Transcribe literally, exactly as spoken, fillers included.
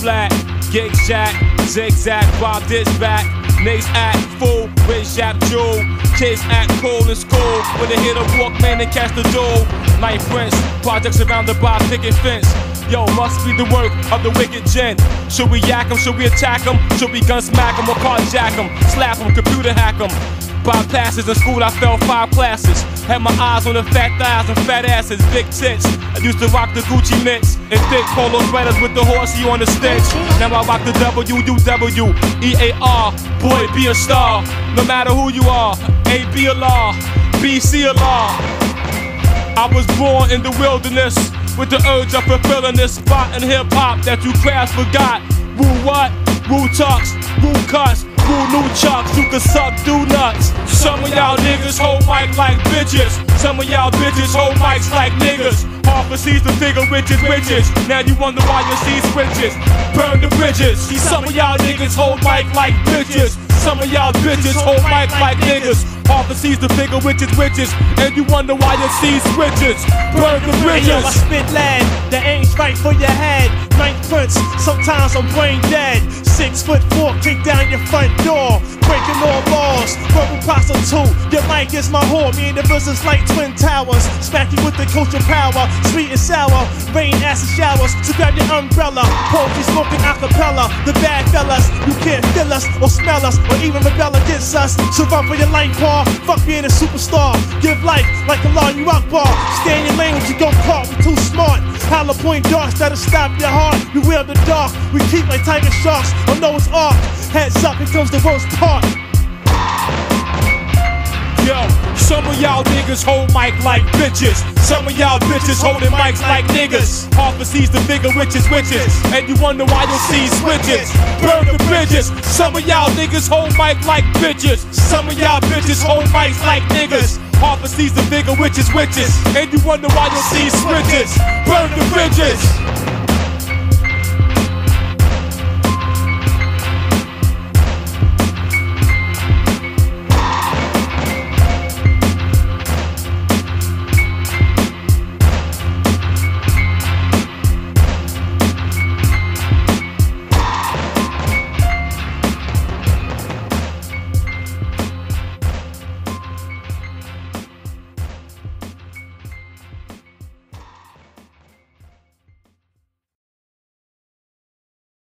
flat, gig jack, zigzag, Bob this back. Nays act fool, with Jap Jewel. Kids act cool in school. When they hit a Walkman and catch the duel. Night Prince, projects surrounded by a picket fence. Yo, must be the work of the wicked gen. Should we yak 'em? Should we attack 'em? Should we gun smack 'em or carjack 'em? Slap 'em, computer hack 'em. Bypasses in school, I fell five classes. Had my eyes on the fat thighs and fat asses, big tits. I used to rock the Gucci mitts and thick polo sweaters with the horsey on the stitch. Now I rock the W U W E A R. Boy, be a star. No matter who you are, A, B a law, B, C a law. I was born in the wilderness with the urge of fulfilling this spot in hip-hop that you crabs forgot. Woo what? Woo talks, woo cuts, woo new chucks, you can suck, do nuts. Some of y'all niggas hold mic like bitches. Some of y'all bitches hold mics like niggas. Harper sees the figure riches, riches. Now you wonder why your seed switches. Burn the bridges. See, some of y'all niggas hold mic like bitches. Some of y'all bitches hold mic like niggas. Harper sees the figure witches, witches, and you wonder why your seed switches. Burn the bridges. Hey, yo, I spit lad, the aim's right for your head. Night Prince, sometimes I'm brain dead. Six foot four, kick down your front door, breaking all laws. Verbal prostitute, your mic is my whore. Me and the business like twin towers. Smack you with the culture power, sweet and sour. Rain, acid showers, so grab your umbrella. Poetry smoking acapella. The bad fellas, you can't feel us or smell us or even rebel against us. So run for your life, Paul. Fuck being a superstar. Give life like a law you bar. Stay in your lane when you go caught. We too smart. Hollow point darts that'll stop your heart. We wield the dark. We keep like tiger sharks on Noah's Ark. Heads up, here comes the worst part. Yo, some of y'all niggas hold mic like bitches. Some of y'all bitches holding mics like niggas. Harper sees the figure witches, witches, and you wonder why your seed switches. Burn the bridges. Some of y'all niggas hold mic like bitches. Some of y'all bitches hold mics like niggas. Harper sees the figure witches, witches, and you wonder why your seed switches. Burn the bridges.